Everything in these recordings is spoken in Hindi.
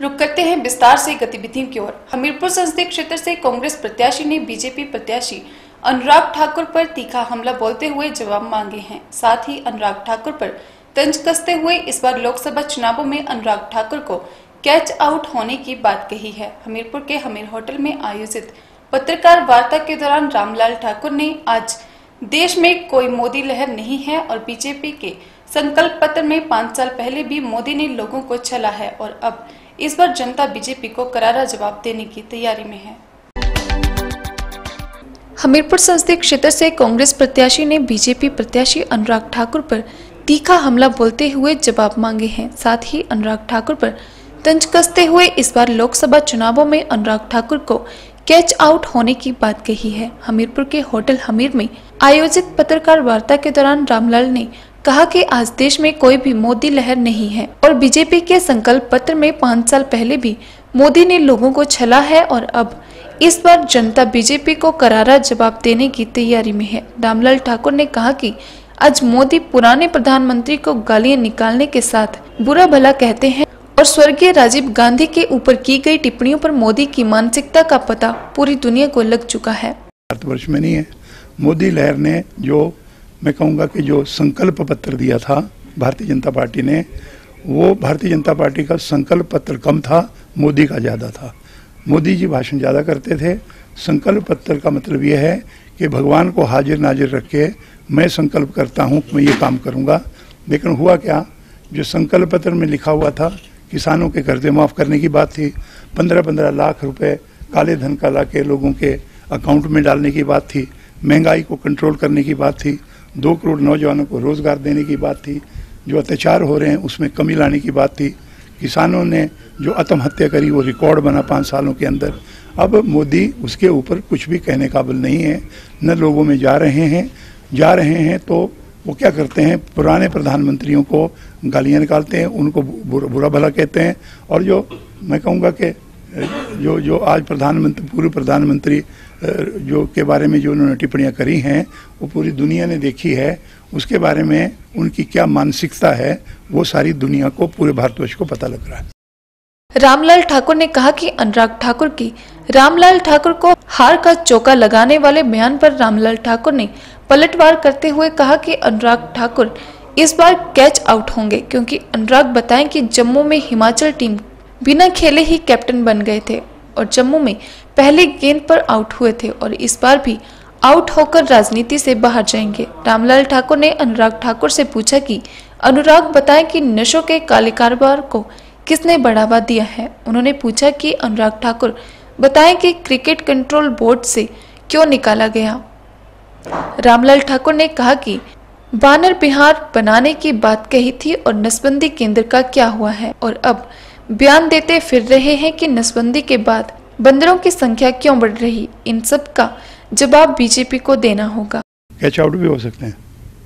रुक करते हैं विस्तार से गतिविधियों की ओर। हमीरपुर संसदीय क्षेत्र से कांग्रेस प्रत्याशी ने बीजेपी प्रत्याशी अनुराग ठाकुर पर तीखा हमला बोलते हुए जवाब मांगे हैं। साथ ही अनुराग ठाकुर पर तंज कसते हुए इस बार लोकसभा चुनावों में अनुराग ठाकुर को कैच आउट होने की बात कही है। हमीरपुर के हमीर होटल में आयोजित पत्रकार वार्ता के दौरान रामलाल ठाकुर ने आज देश में कोई मोदी लहर नहीं है और बीजेपी के संकल्प पत्र में 5 साल पहले भी मोदी ने लोगों को छला है और अब इस बार जनता बीजेपी को करारा जवाब देने की तैयारी में है। हमीरपुर संसदीय क्षेत्र से कांग्रेस प्रत्याशी ने बीजेपी प्रत्याशी अनुराग ठाकुर पर तीखा हमला बोलते हुए जवाब मांगे हैं। साथ ही अनुराग ठाकुर पर तंज कसते हुए इस बार लोकसभा चुनावों में अनुराग ठाकुर को कैच आउट होने की बात कही है। हमीरपुर के होटल हमीर में आयोजित पत्रकार वार्ता के दौरान रामलाल ने कहा कि आज देश में कोई भी मोदी लहर नहीं है और बीजेपी के संकल्प पत्र में 5 साल पहले भी मोदी ने लोगों को छला है और अब इस बार जनता बीजेपी को करारा जवाब देने की तैयारी में है। रामलाल ठाकुर ने कहा कि आज मोदी पुराने प्रधानमंत्री को गालियां निकालने के साथ बुरा भला कहते हैं और स्वर्गीय राजीव गांधी के ऊपर की गई टिप्पणियों पर मोदी की मानसिकता का पता पूरी दुनिया को लग चुका है। भारतवर्ष में नहीं है। मोदी लहर ने जो मैं कहूँगा कि जो संकल्प पत्र दिया था भारतीय जनता पार्टी ने, वो भारतीय जनता पार्टी का संकल्प पत्र कम था, मोदी का ज़्यादा था। मोदी जी भाषण ज़्यादा करते थे। संकल्प पत्र का मतलब ये है कि भगवान को हाजिर नाजिर रख के मैं संकल्प करता हूँ मैं ये काम करूँगा। लेकिन हुआ क्या, जो संकल्प पत्र में लिखा हुआ था किसानों के कर्जे माफ़ करने की बात थी, 15-15 लाख रुपए काले धन का ला के लोगों के अकाउंट में डालने की बात थी, महंगाई को कंट्रोल करने की बात थी, 2 करोड़ नौजवानों को रोजगार देने की बात थी, जो अत्याचार हो रहे हैं उसमें कमी लाने की बात थी, किसानों ने जो आत्महत्या करी वो रिकॉर्ड बना 5 सालों के अंदर। अब मोदी उसके ऊपर कुछ भी कहने काबिल नहीं है, न लोगों में जा रहे हैं तो वो क्या करते हैं, पुराने प्रधानमंत्रियों को गालियाँ निकालते हैं, उनको बुरा भला कहते हैं। और जो मैं कहूँगा कि जो आज पूर्व प्रधानमंत्री जो के बारे में जो उन्होंने टिप्पणियां करी हैं वो पूरी दुनिया ने देखी है। उसके बारे में उनकी क्या मानसिकता है वो सारी दुनिया को, पूरे भारतवर्ष को पता लग रहा है। रामलाल ठाकुर ने कहा कि अनुराग ठाकुर की रामलाल ठाकुर को हार का चौका लगाने वाले बयान पर रामलाल ठाकुर ने पलटवार करते हुए कहा कि अनुराग ठाकुर इस बार कैच आउट होंगे, क्योंकि अनुराग बताएं कि जम्मू में हिमाचल टीम बिना खेले ही कैप्टन बन गए थे और जम्मू में पहली गेंद पर आउट हुए थे और इस बार भी आउट होकर राजनीति से बाहर जाएंगे। रामलाल ठाकुर ने अनुराग ठाकुर से पूछा कि अनुराग बताएं कि नशों के काले कारोबार को किसने बढ़ावा दिया है। उन्होंने पूछा कि अनुराग ठाकुर बताएं कि क्रिकेट कंट्रोल बोर्ड से क्यों निकाला गया। रामलाल ठाकुर ने कहा कि बानर बिहार बनाने की बात कही थी और नसबंदी केंद्र का क्या हुआ है और अब बयान देते फिर रहे हैं कि नसबंदी के बाद बंदरों की संख्या क्यों बढ़ रही। इन सब का जवाब बीजेपी को देना होगा। कैच आउट भी हो सकते हैं,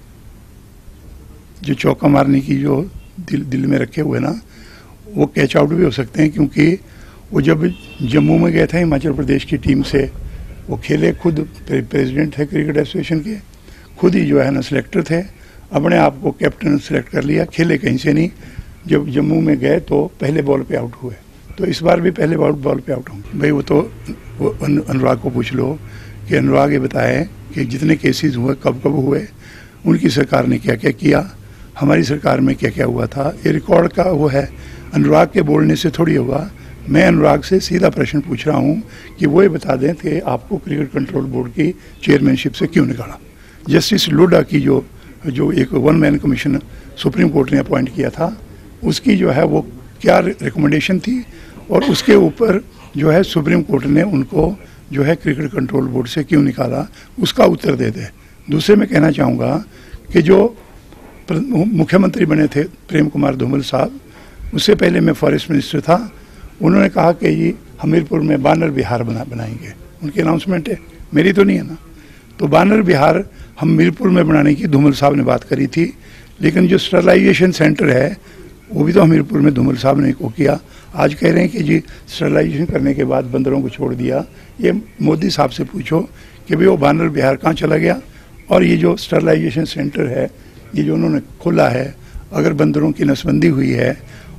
जो चौका मारने की जो दिल में रखे हुए ना, वो कैच आउट भी हो सकते हैं, क्योंकि वो जब जम्मू में गए थे हिमाचल प्रदेश की टीम से, वो खेले, खुद प्रेसिडेंट थे क्रिकेट एसोसिएशन के, खुद ही जो है ना सिलेक्टर थे, अपने आप को कैप्टन सेलेक्ट कर लिया, खेले कहीं से नहीं। जब जम्मू में गए तो पहले बॉल पे आउट हुए, तो इस बार भी पहले बॉल पे आउट होंगे। भाई वो अनुराग को पूछ लो कि अनुराग ये बताए कि जितने केसेस हुए कब हुए, उनकी सरकार ने क्या क्या किया, हमारी सरकार में क्या क्या हुआ था। ये रिकॉर्ड का वो है, अनुराग के बोलने से थोड़ी होगा। मैं अनुराग से सीधा प्रश्न पूछ रहा हूँ कि वो ये बता दें कि आपको क्रिकेट कंट्रोल बोर्ड की चेयरमैनशिप से क्यों निकाला। जस्टिस लोढ़ा की जो एक 1 मैन कमीशन सुप्रीम कोर्ट ने अपॉइंट किया था, उसकी जो है वो क्या रिकमेंडेशन थी और उसके ऊपर जो है सुप्रीम कोर्ट ने उनको जो है क्रिकेट कंट्रोल बोर्ड से क्यों निकाला, उसका उत्तर दे दे। दूसरे में कहना चाहूँगा कि जो मुख्यमंत्री बने थे प्रेम कुमार धूमल साहब, उससे पहले मैं फॉरेस्ट मिनिस्टर था, उन्होंने कहा कि ये हमीरपुर में बानर बिहार बनाएंगे। उनकी अनाउंसमेंट है, मेरी तो नहीं है ना। तो बानर बिहार हमीरपुर में बनाने की धूमल साहब ने बात करी थी, लेकिन जो स्टरलाइजेशन सेंटर है वो भी तो हमीरपुर में धूमल साहब ने को किया। आज कह रहे हैं कि जी स्टरलाइजेशन करने के बाद बंदरों को छोड़ दिया। ये मोदी साहब से पूछो कि भाई वो बानर बिहार कहाँ चला गया, और ये जो स्टरलाइजेशन सेंटर है ये जो उन्होंने खोला है, अगर बंदरों की नसबंदी हुई है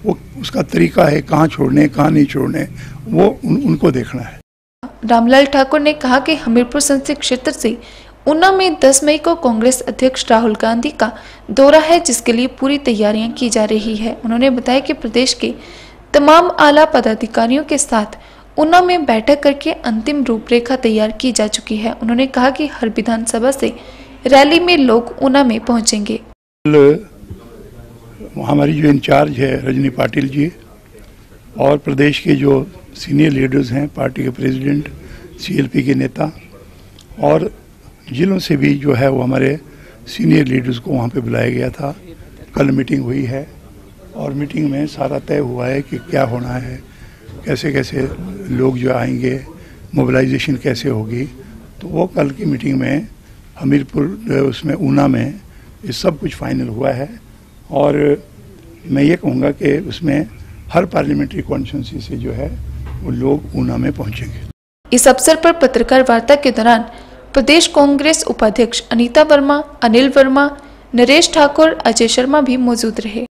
वो उसका तरीका है, कहाँ छोड़ने कहाँ नहीं छोड़ने, वो उनको देखना है। रामलाल ठाकुर ने कहा कि हमीरपुर संसदीय क्षेत्र से ऊना में 10 मई को कांग्रेस अध्यक्ष राहुल गांधी का दौरा है, जिसके लिए पूरी तैयारियां की जा रही है। उन्होंने बताया कि प्रदेश के तमाम आला पदाधिकारियों के साथ ऊना में बैठक करके अंतिम रूपरेखा तैयार की जा चुकी है। उन्होंने कहा कि हर विधानसभा से रैली में लोग ऊना में पहुंचेंगे। हमारी जो इंचार्ज है रजनी पाटिल जी और प्रदेश के जो सीनियर लीडर्स हैं, पार्टी के प्रेसिडेंट, सीएलपी के नेता और जिलों से भी जो है वो हमारे सीनियर लीडर्स को वहाँ पे बुलाया गया था। कल मीटिंग हुई है और मीटिंग में सारा तय हुआ है कि क्या होना है, कैसे कैसे लोग जो आएंगे, मोबिलाइजेशन कैसे होगी। तो वो कल की मीटिंग में हमीरपुर उसमें ऊना में ये सब कुछ फाइनल हुआ है और मैं ये कहूँगा कि उसमें हर पार्लियामेंट्री कॉन्स्टिट्यूंसी से जो है वो लोग ऊना में पहुँचेंगे। इस अवसर पर पत्रकार वार्ता के दौरान प्रदेश कांग्रेस उपाध्यक्ष अनीता वर्मा, अनिल वर्मा, नरेश ठाकुर, अजय शर्मा भी मौजूद रहे।